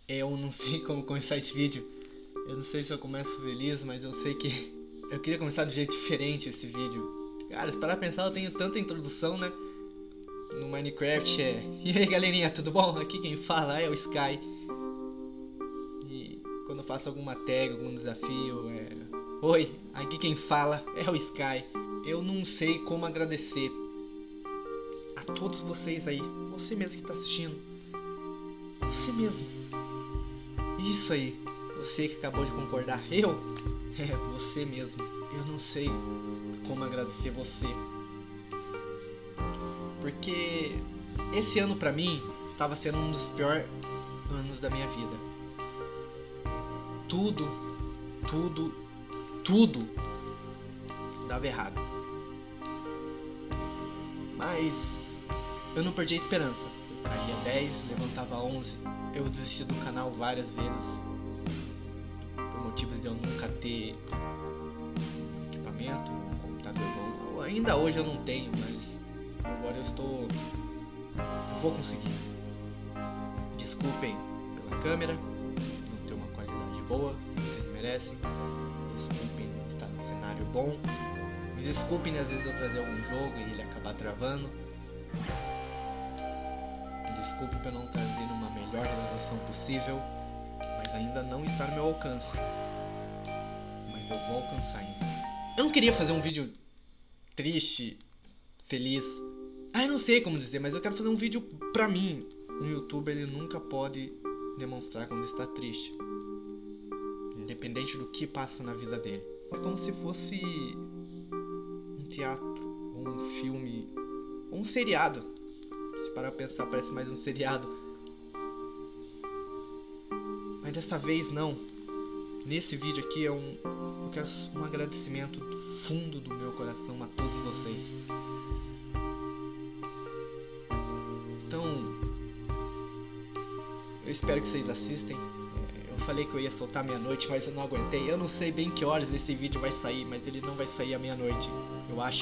Eu não sei como começar esse vídeo. Eu não sei se eu começo feliz, mas eu sei que eu queria começar de um jeito diferente esse vídeo. Cara, se parar pra pensar, eu tenho tanta introdução, né? No Minecraft é... E aí, galerinha, tudo bom? Aqui quem fala é o Sky. E quando eu faço alguma tag, algum desafio, é... Oi, aqui quem fala é o Sky. Eu não sei como agradecer a todos vocês aí. Você mesmo que tá assistindo. Você mesmo. Isso aí. Você que acabou de concordar. Eu? É, você mesmo. Eu não sei como agradecer você. Porque esse ano pra mim estava sendo um dos piores anos da minha vida. Tudo dava errado. Mas eu não perdi a esperança. Eu caía 10, levantava 11. Eu desisti do canal várias vezes. Por motivos de eu nunca ter equipamento, um computador bom. Ainda hoje eu não tenho, mas agora eu estou... vou conseguir. Desculpem pela câmera, não ter uma qualidade boa, vocês merecem. Desculpem por estar no cenário bom. Me desculpem às vezes eu trazer algum jogo e ele acabar travando. Me desculpem por não trazer uma melhor resolução possível, mas ainda não está no meu alcance. Mas eu vou alcançar ainda. Eu não queria fazer um vídeo triste, feliz. Eu não sei como dizer, mas eu quero fazer um vídeo pra mim. No YouTube ele nunca pode demonstrar quando está triste, independente do que passa na vida dele. É como se fosse um teatro, ou um filme, ou um seriado. Se parar pra pensar, parece mais um seriado. Mas dessa vez não. Nesse vídeo aqui é eu quero um agradecimento do fundo do meu coração a todos vocês. Então, eu espero que vocês assistem. Eu falei que eu ia soltar meia-noite, mas eu não aguentei. Eu não sei bem que horas esse vídeo vai sair, mas ele não vai sair à meia-noite, eu acho.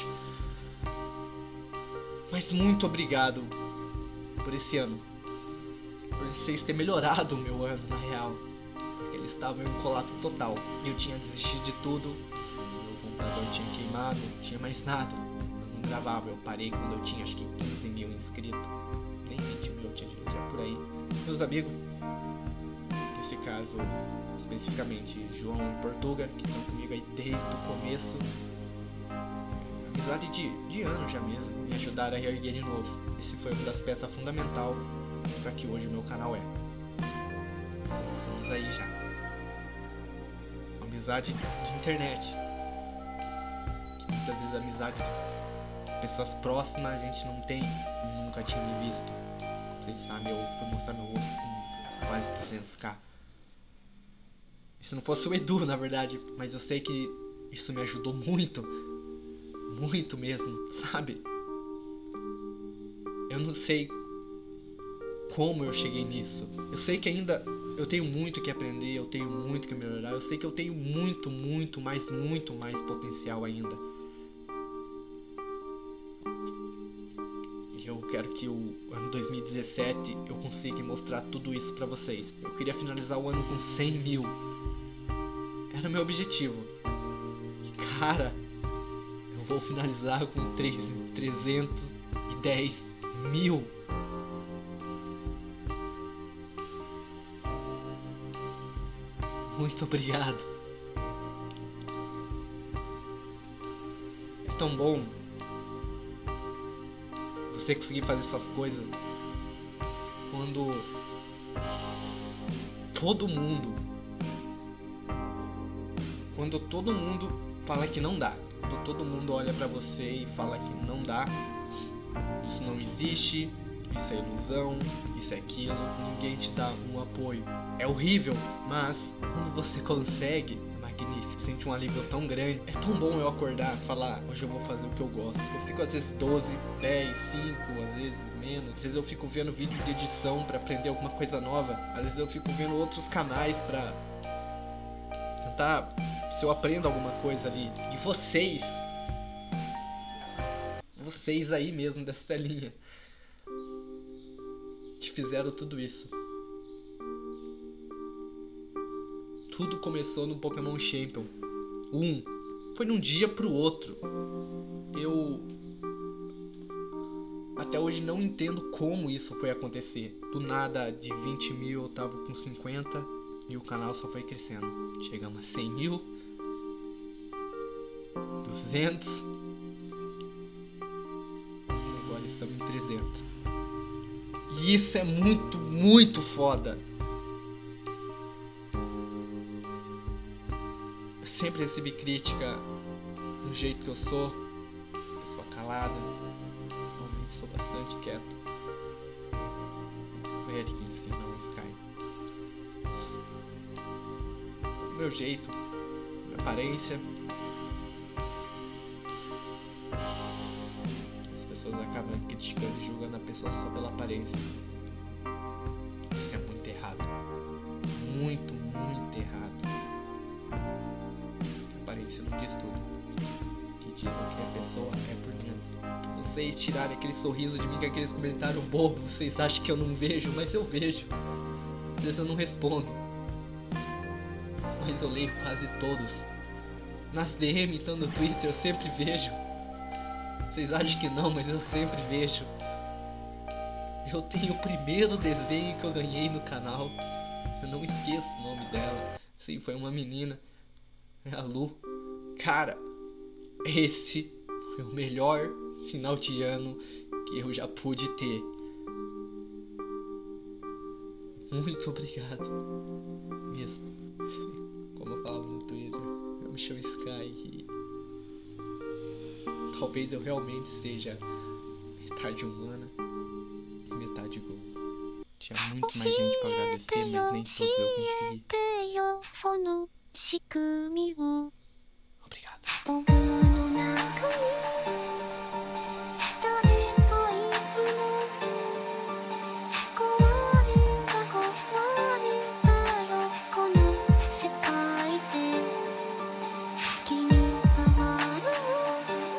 Mas muito obrigado por esse ano. Por vocês terem melhorado o meu ano, na real. Porque ele estava em um colapso total. Eu tinha desistido de tudo. Meu computador tinha queimado, não tinha mais nada. Eu não gravava, eu parei quando eu tinha acho que 15 mil inscritos. Nem 20 mil, tinha por aí. Meus amigos, nesse caso especificamente João e Portuga, que estão comigo aí desde o começo, amizade de anos já mesmo, me ajudaram a reerguer de novo. Esse foi uma das peças fundamentais para que hoje o meu canal é. Estamos aí já. Amizade de internet, que muitas vezes amizade de pessoas próximas a gente não tem, nunca tinha me visto. Vocês sabem, eu fui mostrar meu rosto com quase 200k. Se não fosse o Edu, na verdade, mas eu sei que isso me ajudou muito. Muito mesmo, sabe? Eu não sei como eu cheguei nisso. Eu sei que ainda eu tenho muito que aprender, eu tenho muito que melhorar. Eu sei que eu tenho muito mais potencial ainda. E eu quero que o ano 2017 eu consiga mostrar tudo isso pra vocês. Eu queria finalizar o ano com 100 mil. Era o meu objetivo. E cara, eu vou finalizar com 310 mil. Muito obrigado. É tão bom você conseguir fazer suas coisas quando todo mundo fala que não dá. Quando todo mundo olha pra você e fala que não dá, isso não existe, isso é ilusão, isso é aquilo, ninguém te dá um apoio. É horrível, mas quando você consegue, é magnífico, sente um alívio tão grande. É tão bom eu acordar e falar, hoje eu vou fazer o que eu gosto. Eu fico às vezes 12, 10, 5, às vezes menos. Às vezes eu fico vendo vídeo de edição pra aprender alguma coisa nova. Às vezes eu fico vendo outros canais pra tentar se eu aprendo alguma coisa ali. E vocês aí mesmo dessa telinha, que fizeram tudo isso. Tudo começou no Pokémon Champion 1. Foi de um dia pro outro. Eu até hoje não entendo como isso foi acontecer. Do nada, de 20 mil eu tava com 50 e o canal só foi crescendo. Chegamos a 100 mil, 200, agora estamos em 300. E isso é muito, muito foda. Eu sempre recebi crítica do jeito que eu sou, pessoa calada. Normalmente sou bastante quieto. O Eric ensina o Sky. Meu jeito, minha aparência. As pessoas acabam criticando e julgando a pessoa só pela aparência. Isso é muito errado. Muito, muito errado. A aparência não diz tudo. Que dizem que a pessoa é por dentro. Vocês tirarem aquele sorriso de mim com aqueles comentários bobos, vocês acham que eu não vejo, mas eu vejo. Às vezes eu não respondo, mas eu leio quase todos. Nas DM, então no Twitter, eu sempre vejo. Vocês acham que não, mas eu sempre vejo. Eu tenho o primeiro desenho que eu ganhei no canal. Eu não esqueço o nome dela. Sim, foi uma menina. É a Lu. Cara, esse foi o melhor final de ano que eu já pude ter. Muito obrigado mesmo. Como eu falava no Twitter, eu me chamo Sky e talvez eu realmente seja metade humana e metade Gol. Tinha muito mais gente pra agradecer, mas nem todos eu consegui. Obrigado.